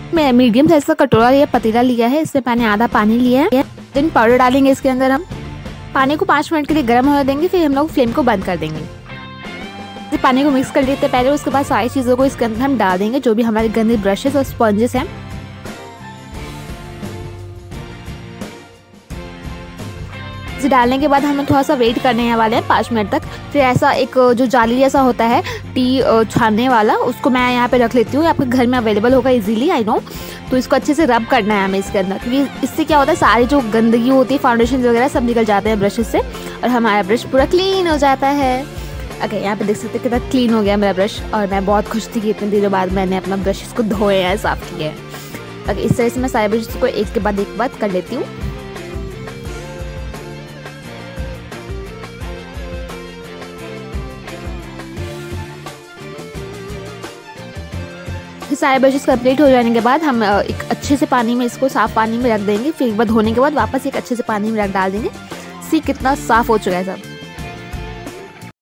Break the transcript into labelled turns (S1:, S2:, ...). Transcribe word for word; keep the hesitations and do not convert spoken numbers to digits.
S1: मैं medium size का कटोरा या पतीला लिया है, इसमें मैंने आधा पानी लिया है। देन पाउडर डालेंगे इसके अंदर। हम पानी को पाँच मिनट के लिए गर्म होने देंगे, फिर हम लोग फ्लेम को बंद कर देंगे। पानी को मिक्स कर लेते हैं पहले, उसके बाद सारी चीज़ों को इसके अंदर हम डाल देंगे, जो भी हमारे गंदे ब्रशेस और स्पंजेस हैं। इसे डालने के बाद हमें थोड़ा सा वेट करने वाले हैं पाँच मिनट तक। फिर ऐसा एक जो जाली जैसा होता है टी छानने वाला, उसको मैं यहाँ पे रख लेती हूँ। आपके घर में अवेलेबल होगा इजीली, आई नो। तो इसको अच्छे से रब करना है हमें इसके अंदर, क्योंकि इससे क्या होता है सारी जो गंदगी होती है, फाउंडेशन वगैरह सब निकल जाते हैं ब्रशेस से, और हमारा ब्रश पूरा क्लीन हो जाता है। ओके, यहाँ पे देख सकते हैं कितना क्लीन हो गया मेरा ब्रश, और मैं बहुत खुश थी कि इतने दिनों बाद मैंने अपना ब्रश इसको धोया है, साफ किया है। ओके, इस तरह से मैं सारे ब्रश को एक के बाद एक बात कर लेती हूँ। सारे ब्रशेस कंप्लीट हो जाने के बाद हम एक अच्छे से पानी में इसको साफ पानी में रख देंगे। फिर एक बार धोने के बाद वापस एक अच्छे से पानी में रख डाल देंगे। सी कितना साफ हो चुका है सब।